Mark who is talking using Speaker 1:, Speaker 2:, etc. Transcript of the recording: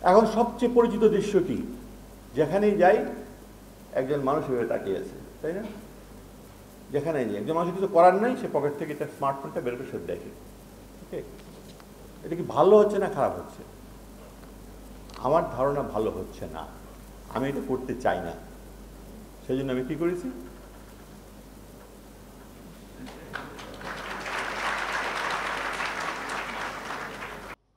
Speaker 1: এখন সবচেয়ে পরিচিত দৃশ্য কি? যেখানেই যাই একজন মানুষ এভাবে তাকিয়ে আছে, তাই না? যেখানেই যাই একজন মানুষের কিছু করার নাই, সে পকেট থেকে তার স্মার্টফোনটা বের করে সে দেখে। ওকে, এটা কি ভালো হচ্ছে না খারাপ হচ্ছে? আমার ধারণা ভালো হচ্ছে না। আমি এটা করতে চাই না। সেই জন্য আমি কি করেছি,